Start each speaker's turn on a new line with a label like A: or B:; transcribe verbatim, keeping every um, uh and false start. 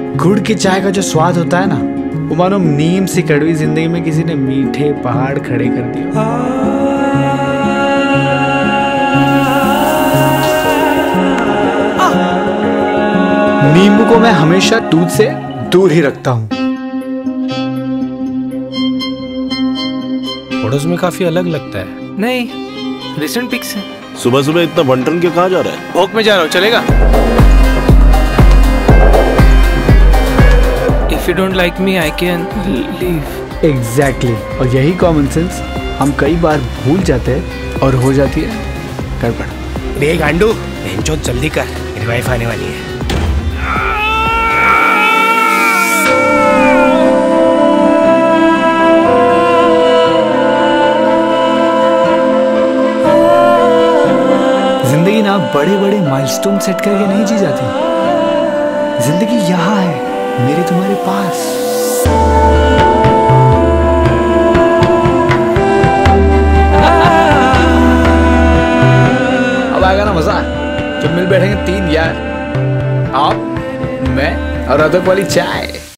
A: गुड़ की चाय का जो स्वाद होता है ना, वो मानो नीम सी कड़वी जिंदगी में किसी ने मीठे पहाड़ खड़े कर दिए। नींबू को मैं हमेशा दूध से दूर ही रखता हूँ।
B: फोटोज में काफी अलग लगता है।
C: नहीं, रिसेंट पिक्स है।
D: सुबह सुबह इतना बंटन के कहाँ जा रहा है?
C: वॉक में जा रहा हूँ, चलेगा? If you don't like me, I can leave.
A: Exactly exactly. और यही कॉमन सेंस हम कई बार भूल जाते हैं और हो जाती है गड़बड़।
B: रे गांडू, बेंचो जल्दी कर, मेरी वाइफ आने वाली है।
A: जिंदगी ना बड़े बड़े माइलस्टोन सेट करके नहीं जी जाती। जिंदगी यहाँ है, मेरे तुम्हारे पास। अब आएगा ना मजा, जब मिल बैठेंगे तीन यार, आप, मैं और अदरक वाली चाय।